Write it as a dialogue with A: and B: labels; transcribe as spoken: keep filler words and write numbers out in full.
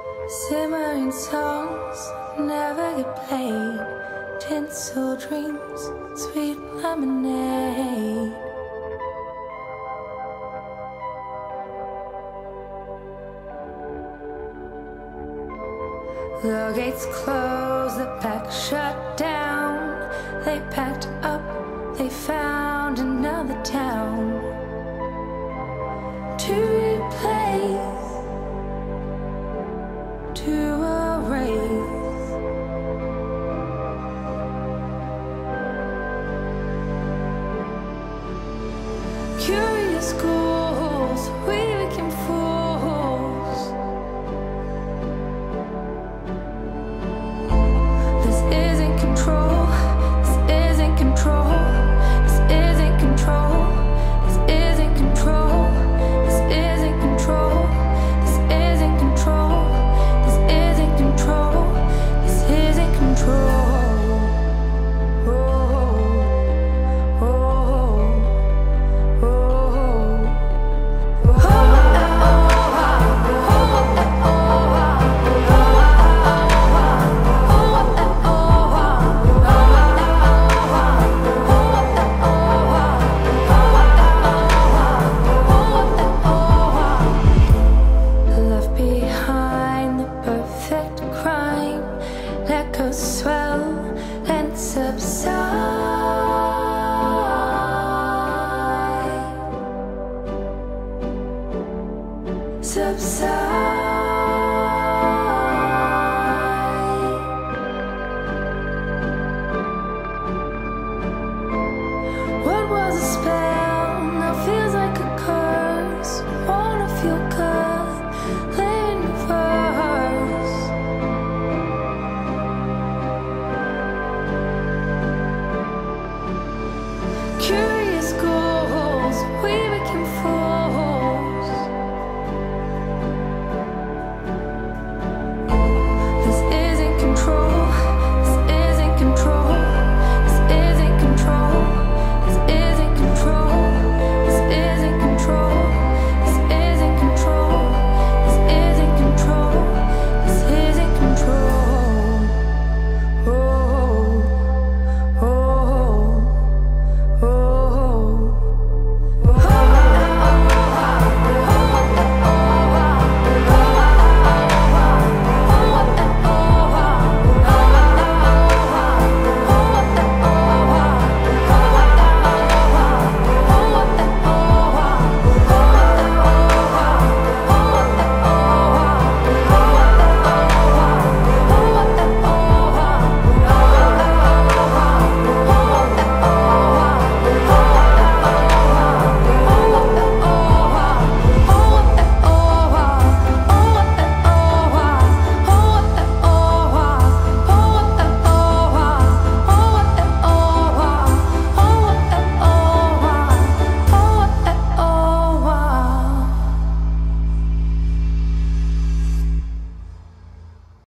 A: Simmering songs never get played. Tinsel dreams, sweet lemonade. The gates closed, the pack shut down. They packed up, they found another town to replace, to erase. Curious schools, we became fools. This isn't control, this isn't control, this isn't control, this isn't control, this isn't control, this isn't control, this isn't control, this isn't control. Oh, oh, oh, oh, left behind the perfect crime. Let go, swell and subside, subside.